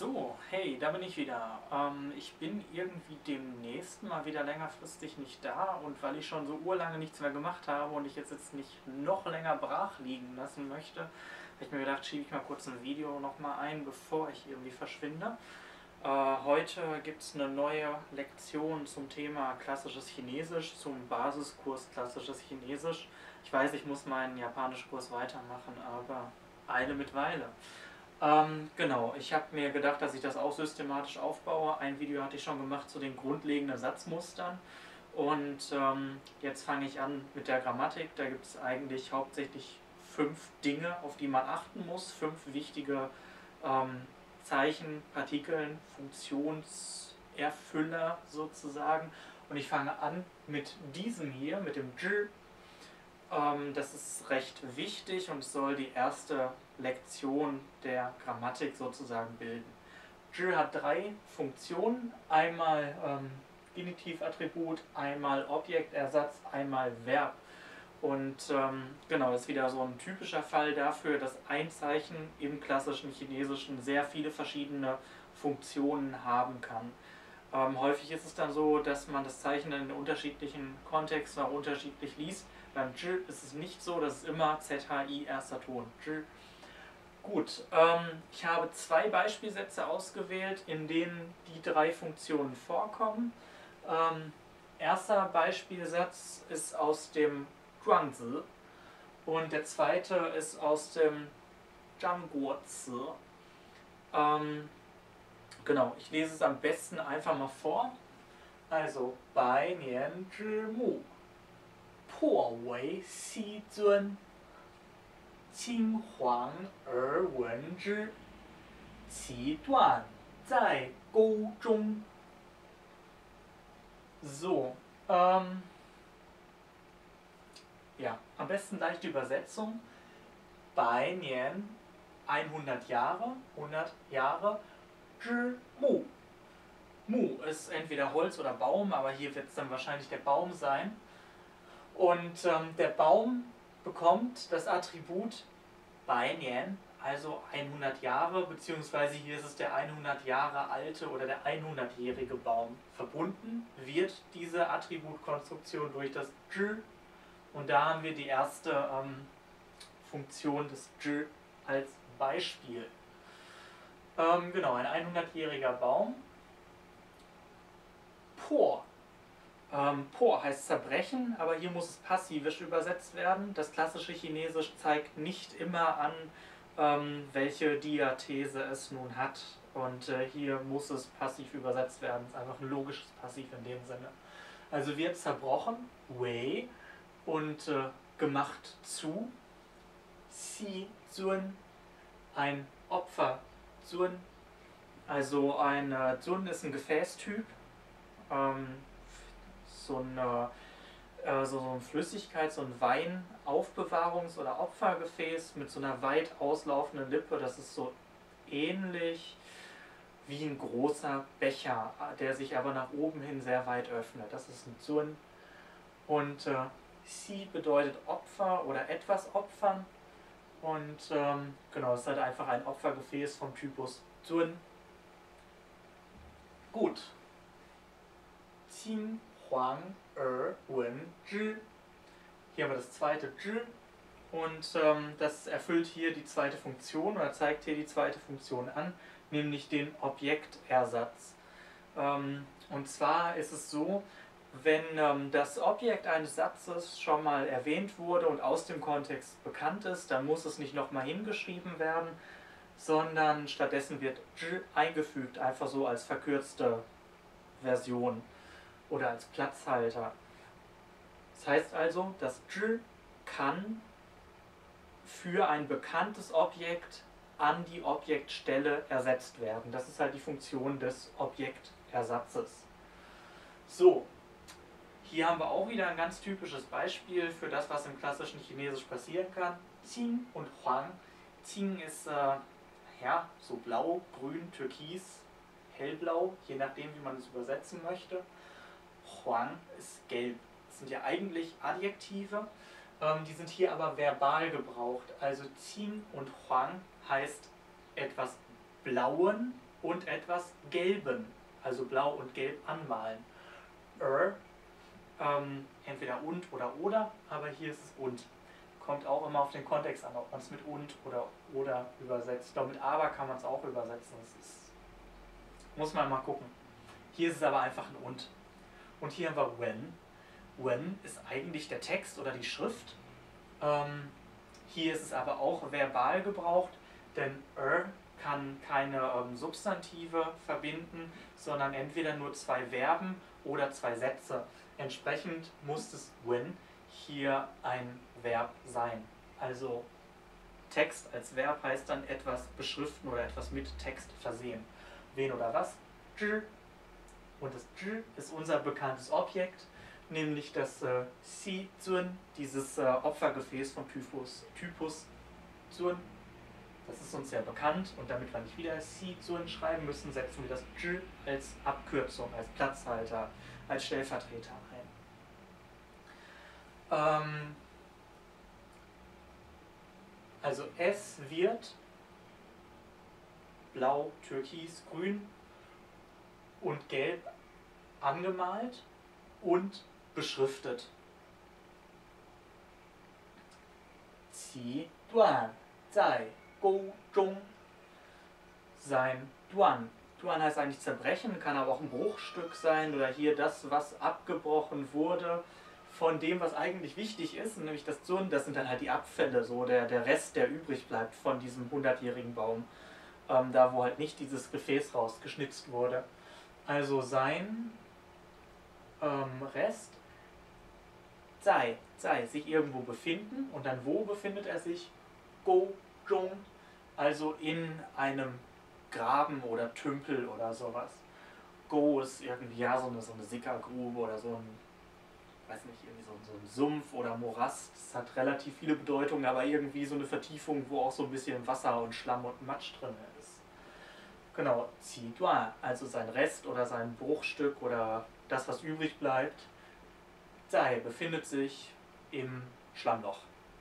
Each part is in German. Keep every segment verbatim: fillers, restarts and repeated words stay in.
So, hey, da bin ich wieder. Ähm, ich bin irgendwie demnächst mal wieder längerfristig nicht da, und weil ich schon so urlange nichts mehr gemacht habe und ich jetzt, jetzt nicht noch länger brach liegen lassen möchte, habe ich mir gedacht, schiebe ich mal kurz ein Video nochmal ein, bevor ich irgendwie verschwinde. Äh, heute gibt es eine neue Lektion zum Thema klassisches Chinesisch, zum Basiskurs klassisches Chinesisch. Ich weiß, ich muss meinen Japanischkurs weitermachen, aber Eile mit Weile. Ähm, genau, ich habe mir gedacht, dass ich das auch systematisch aufbaue. Ein Video hatte ich schon gemacht zu den grundlegenden Satzmustern. Und ähm, jetzt fange ich an mit der Grammatik. Da gibt es eigentlich hauptsächlich fünf Dinge, auf die man achten muss. Fünf wichtige ähm, Zeichen, Partikeln, Funktionserfüller sozusagen. Und ich fange an mit diesem hier, mit dem Zhi. Ähm, das ist recht wichtig und es soll die erste Lektion der Grammatik sozusagen bilden. Zhi hat drei Funktionen, einmal ähm, Genitivattribut, einmal Objektersatz, einmal Verb. Und ähm, genau, das ist wieder so ein typischer Fall dafür, dass ein Zeichen im klassischen Chinesischen sehr viele verschiedene Funktionen haben kann. Ähm, häufig ist es dann so, dass man das Zeichen in unterschiedlichen Kontexten auch unterschiedlich liest. Beim Zhi ist es nicht so, das ist immer Z H I erster Ton. Zhi. Gut, ähm, ich habe zwei Beispielsätze ausgewählt, in denen die drei Funktionen vorkommen. Ähm, erster Beispielsatz ist aus dem Zhuangzi und der zweite ist aus dem Zhangguozi. Ähm, genau, ich lese es am besten einfach mal vor. Also, Bai Nian Zhi Mu, Po Wei Xi Zun, 青黄而闻之，其断在沟中。So, ähm, ja, am besten leichte Übersetzung. Bai Nian, hundert Jahre, hundert Jahre. Zhi Mu. Mu ist entweder Holz oder Baum, aber hier wird es dann wahrscheinlich der Baum sein. Und ähm, der Baum bekommt das Attribut Bai Nian, also hundert Jahre, beziehungsweise hier ist es der hundert Jahre alte oder der hundert-jährige Baum. Verbunden wird diese Attributkonstruktion durch das Zhi, und da haben wir die erste ähm, Funktion des Zhi als Beispiel. Ähm, genau, ein hundert-jähriger Baum. Po. Ähm, po heißt zerbrechen, aber hier muss es passivisch übersetzt werden. Das klassische Chinesisch zeigt nicht immer an, ähm, welche Diathese es nun hat. Und äh, hier muss es passiv übersetzt werden. Das ist einfach ein logisches Passiv in dem Sinne. Also wird zerbrochen, wei, und äh, gemacht zu, xi zun, ein Opfer, zun. Also ein äh, Zun ist ein Gefäßtyp. Ähm, so eine, äh, so, so eine Flüssigkeit, so ein Weinaufbewahrungs- oder Opfergefäß mit so einer weit auslaufenden Lippe. Das ist so ähnlich wie ein großer Becher, der sich aber nach oben hin sehr weit öffnet. Das ist ein Zun. Und äh, Xi bedeutet Opfer oder etwas opfern. Und ähm, genau, es ist halt einfach ein Opfergefäß vom Typus Zun. Gut. Qing Huang Er Wen Zhi. Hier haben wir das zweite Zhi, und ähm, das erfüllt hier die zweite Funktion oder zeigt hier die zweite Funktion an, nämlich den Objektersatz. Ähm, und zwar ist es so, wenn ähm, das Objekt eines Satzes schon mal erwähnt wurde und aus dem Kontext bekannt ist, dann muss es nicht nochmal hingeschrieben werden, sondern stattdessen wird Zhi eingefügt, einfach so als verkürzte Version oder als Platzhalter. Das heißt also, das Zhi kann für ein bekanntes Objekt an die Objektstelle ersetzt werden. Das ist halt die Funktion des Objektersatzes. So, hier haben wir auch wieder ein ganz typisches Beispiel für das, was im klassischen Chinesisch passieren kann. Qing und Huang. Qing ist äh, ja, so blau, grün, türkis, hellblau, je nachdem, wie man es übersetzen möchte. Huang ist gelb. Das sind ja eigentlich Adjektive, ähm, die sind hier aber verbal gebraucht. Also Qing und Huang heißt etwas blauen und etwas Gelben, also blau und gelb anmalen. Er, ähm, entweder und oder oder, aber hier ist es und. Kommt auch immer auf den Kontext an, ob man es mit und oder oder übersetzt. Ich glaube, mit aber kann man es auch übersetzen. Das ist, muss man mal gucken. Hier ist es aber einfach ein und. Und hier haben wir when. When ist eigentlich der Text oder die Schrift. Ähm, hier ist es aber auch verbal gebraucht, denn er kann keine ähm, Substantive verbinden, sondern entweder nur zwei Verben oder zwei Sätze. Entsprechend muss das when hier ein Verb sein. Also Text als Verb heißt dann etwas beschriften oder etwas mit Text versehen. Wen oder was? Und das ist unser bekanntes Objekt, nämlich das äh, Si Zun, dieses äh, Opfergefäß von Typhus, Typus Zun. Das ist uns sehr bekannt und damit wir nicht wieder Si Zun schreiben müssen, setzen wir das Zhi als Abkürzung, als Platzhalter, als Stellvertreter ein. Ähm, also es wird blau, türkis, grün und gelb angemalt und beschriftet. Qi Duan Zai Gou Zhong. Sein Duan. Duan heißt eigentlich zerbrechen, kann aber auch ein Bruchstück sein oder hier das, was abgebrochen wurde von dem, was eigentlich wichtig ist, nämlich das Zun, das sind dann halt die Abfälle, so der, der Rest, der übrig bleibt von diesem hundertjährigen Baum, ähm, da wo halt nicht dieses Gefäß rausgeschnitzt wurde. Also sein ähm, Rest, Zai, Zai, sich irgendwo befinden und dann wo befindet er sich? Go, Zhong, also in einem Graben oder Tümpel oder sowas. Go ist irgendwie ja so eine, so eine Sickergrube oder so ein, weiß nicht, irgendwie so, so ein Sumpf oder Morast. Das hat relativ viele Bedeutungen, aber irgendwie so eine Vertiefung, wo auch so ein bisschen Wasser und Schlamm und Matsch drin ist. Genau, Qi Duan, also sein Rest oder sein Bruchstück oder das, was übrig bleibt, Zai befindet sich im Schlammloch.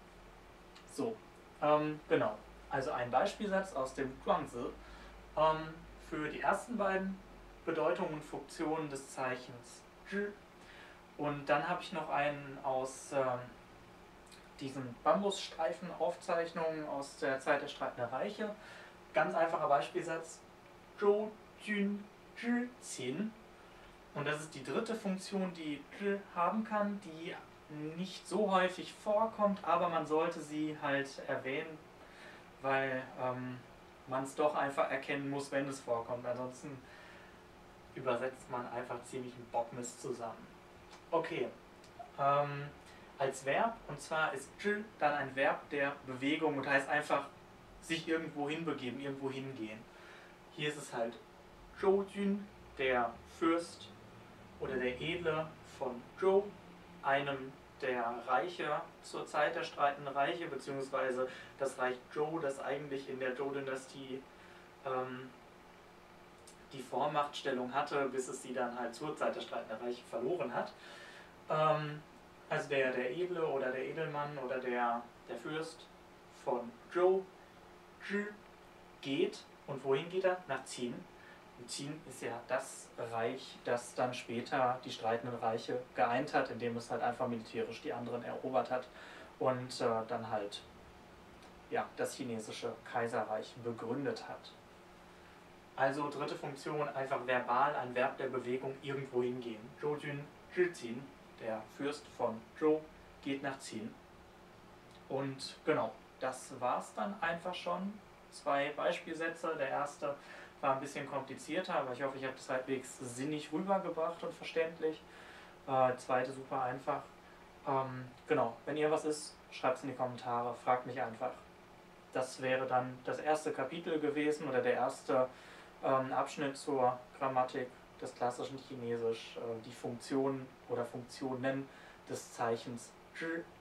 So, ähm, genau. Also ein Beispielsatz aus dem Zhuangzi ähm, für die ersten beiden Bedeutungen und Funktionen des Zeichens Zhi. Und dann habe ich noch einen aus ähm, diesen Bambusstreifen-Aufzeichnungen aus der Zeit der Streitenden Reiche. Ganz einfacher Beispielsatz. Zhou Jun Zhi Qin. Und das ist die dritte Funktion, die Zhi haben kann, die nicht so häufig vorkommt, aber man sollte sie halt erwähnen, weil ähm, man es doch einfach erkennen muss, wenn es vorkommt. Ansonsten übersetzt man einfach ziemlich einen Bockmist zusammen. Okay, ähm, als Verb, und zwar ist Zhi dann ein Verb der Bewegung und heißt einfach sich irgendwo hinbegeben, irgendwo hingehen. Hier ist es halt Zhou Jun, der Fürst oder der Edle von Zhou, einem der Reiche zur Zeit der Streitenden Reiche, beziehungsweise das Reich Zhou, das eigentlich in der Zhou-Dynastie ähm, die Vormachtstellung hatte, bis es sie dann halt zur Zeit der Streitenden Reiche verloren hat. Ähm, also der, der Edle oder der Edelmann oder der, der Fürst von Zhou, Zhi, geht. Und wohin geht er? Nach Qin. Und Qin ist ja das Reich, das dann später die Streitenden Reiche geeint hat, indem es halt einfach militärisch die anderen erobert hat und äh, dann halt ja, das chinesische Kaiserreich begründet hat. Also dritte Funktion, einfach verbal, ein Verb der Bewegung, irgendwo hingehen. Zhou Jun Zhi Qin, der Fürst von Zhou, geht nach Qin. Und genau, das war's dann einfach schon. Zwei Beispielsätze. Der erste war ein bisschen komplizierter, aber ich hoffe, ich habe das halbwegs sinnig rübergebracht und verständlich. Äh, zweite super einfach. Ähm, genau, wenn ihr was ist, schreibt es in die Kommentare, fragt mich einfach. Das wäre dann das erste Kapitel gewesen oder der erste ähm, Abschnitt zur Grammatik des klassischen Chinesisch, äh, die Funktionen oder Funktionen des Zeichens Zhi